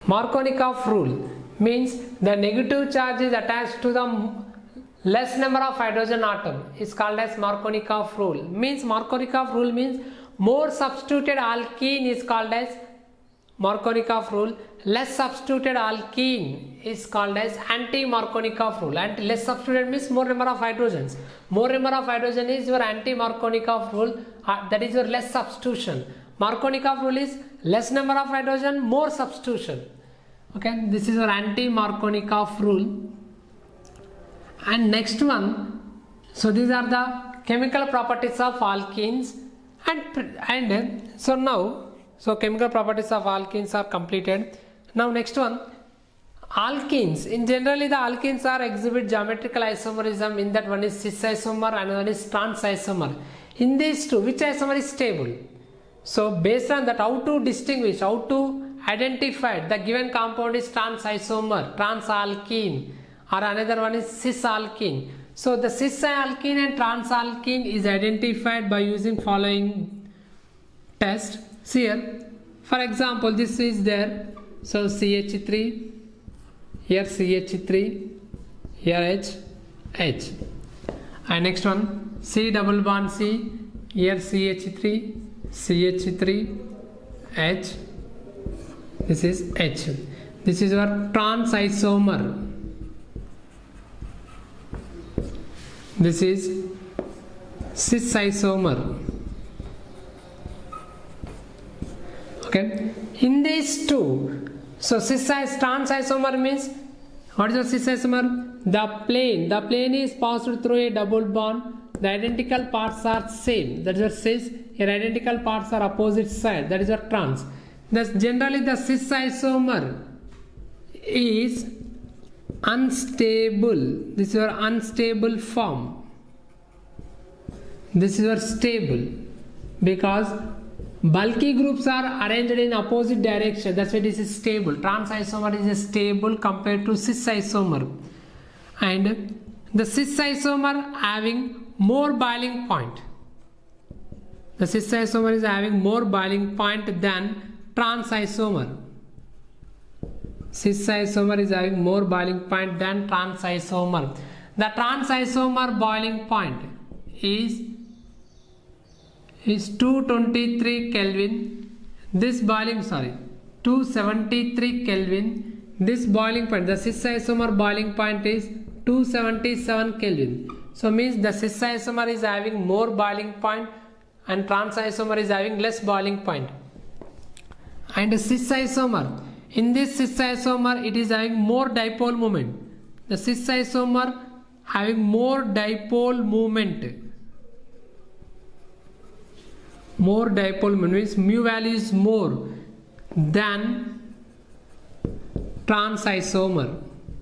Markovnikov rule means the negative charge is attached to the less number of hydrogen atom is called as Markovnikov rule. Means Markovnikov rule means more substituted alkene is called as Markovnikov rule. Less substituted alkene is called as anti-Markovnikov rule. And less substituted means more number of hydrogens. More number of hydrogen is your anti-Markovnikov rule. That is your less substitution. Markovnikov rule is less number of hydrogen, more substitution. Okay, this is your anti-Markovnikov rule. And next one, so these are the chemical properties of alkenes. And so now, so chemical properties of alkenes are completed. Now next one, alkenes. In generally the alkenes are exhibit geometrical isomerism. In that one is cis isomer and one is trans isomer. In these two, which isomer is stable? So based on that, how to distinguish, how to identify the given compound is trans isomer, trans alkene, or another one is cis alkene. So the cis alkene and trans alkene is identified by using following test. See here, for example, this is there. So CH3, here CH3, here H. And next one, C double bond C, here CH3, H. This is H. This is our trans isomer. This is cis isomer. Okay. In these two, so trans isomer means, what is the cis isomer? The plane is passed through a double bond. The identical parts are same. That is your cis. Your identical parts are opposite side. That is your trans. Thus generally the cis isomer is unstable. This is your unstable form. This is your stable, because bulky groups are arranged in opposite direction. That's why this is stable. Trans isomer is stable compared to cis isomer. And the cis isomer having more boiling point. The cis isomer is having more boiling point than trans isomer. Cis isomer is having more boiling point than trans isomer. The trans isomer boiling point is 223 Kelvin. This boiling, 273 Kelvin. This boiling point, the cis isomer boiling point is 277 Kelvin. So means the cis isomer is having more boiling point and trans isomer is having less boiling point. And the cis isomer, in this cis isomer it is having more dipole moment. The cis isomer having more dipole moment. More dipole moment means mu value is more than trans isomer.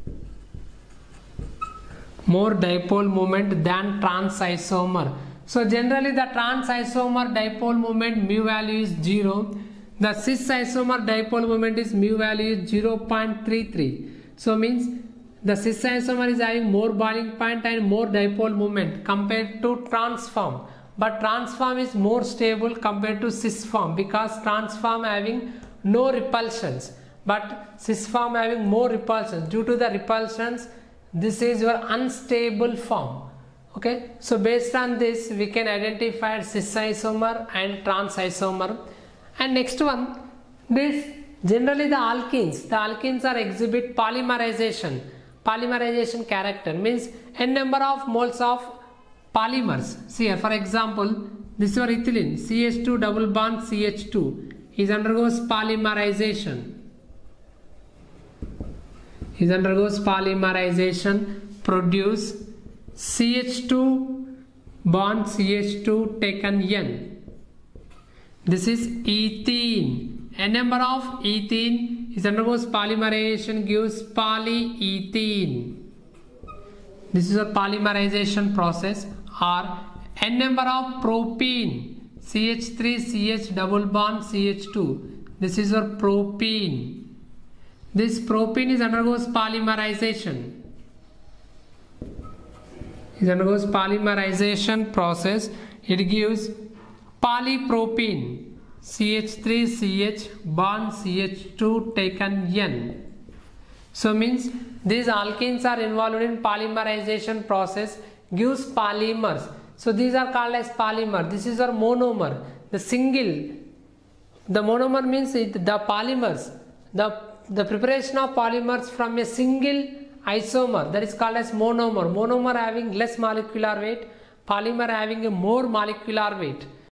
More dipole moment than trans isomer. So generally the trans isomer dipole moment mu value is 0. The cis isomer dipole moment is mu value is 0.33. So means the cis isomer is having more boiling point and more dipole moment compared to trans form. But trans form is more stable compared to cis form, because trans form having no repulsions, but cis form having more repulsions. Due to the repulsions, this is your unstable form. Okay, so based on this we can identify cis isomer and trans isomer. And next one, this generally the alkenes are exhibit polymerization character, means n number of moles of polymers. See here, for example, this is your ethylene, CH2 double bond CH2 is undergoes polymerization. Produce CH2 bond CH2 taken N. This is ethene. A number of ethene is undergoes polymerization, gives polyethene. This is a polymerization process. Or n number of propene, CH3 CH double bond CH2. This is your propene. This propene is undergoes polymerization. It undergoes polymerization process. It gives polypropene, CH3CH bond CH2 taken N. So means these alkenes are involved in polymerization process, gives polymers. So these are called as polymer. This is our monomer. The monomer means the polymers. The preparation of polymers from a single isomer, that is called as monomer. Monomer having less molecular weight, polymer having a more molecular weight.